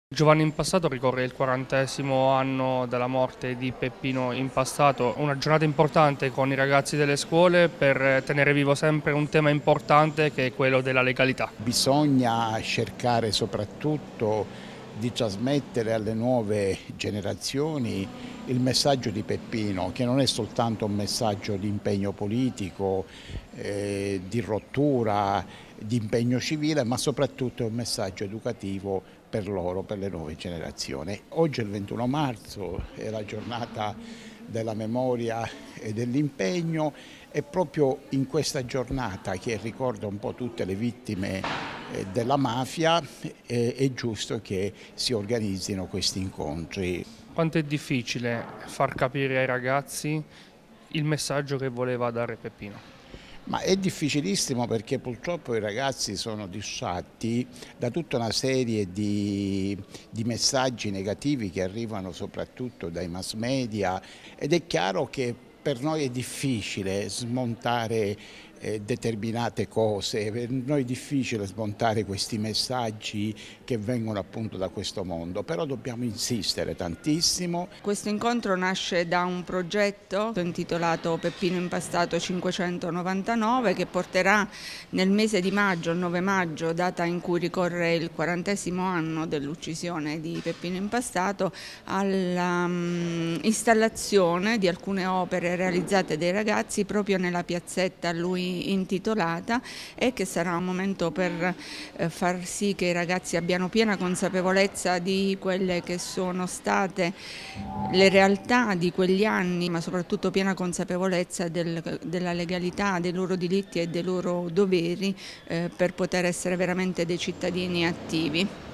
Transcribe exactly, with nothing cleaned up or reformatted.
Giovanni Impastato ricorre il quarantesimo anno dalla morte di Peppino Impastato, una giornata importante con i ragazzi delle scuole per tenere vivo sempre un tema importante che è quello della legalità. Bisogna cercare soprattutto di trasmettere alle nuove generazioni il messaggio di Peppino, che non è soltanto un messaggio di impegno politico, eh, di rottura, di impegno civile, ma soprattutto è un messaggio educativo per loro, per le nuove generazioni. Oggi è il ventuno marzo, è la giornata della memoria e dell'impegno, e proprio in questa giornata che ricorda un po' tutte le vittime della mafia è giusto che si organizzino questi incontri. Quanto è difficile far capire ai ragazzi il messaggio che voleva dare Peppino? Ma è difficilissimo perché purtroppo i ragazzi sono distratti da tutta una serie di, di messaggi negativi che arrivano soprattutto dai mass media, ed è chiaro che per noi è difficile smontare eh, determinate cose, per noi è difficile smontare questi messaggi che vengono appunto da questo mondo, però dobbiamo insistere tantissimo. Questo incontro nasce da un progetto intitolato Peppino Impastato cinquecentonovantanove, che porterà nel mese di maggio, il nove maggio, data in cui ricorre il quarantesimo anno dell'uccisione di Peppino Impastato, all'installazione di alcune opere realizzate dai ragazzi proprio nella piazzetta a lui intitolata, e che sarà un momento per eh, far sì che i ragazzi abbiano piena consapevolezza di quelle che sono state le realtà di quegli anni, ma soprattutto piena consapevolezza del, della legalità, dei loro diritti e dei loro doveri, eh, per poter essere veramente dei cittadini attivi.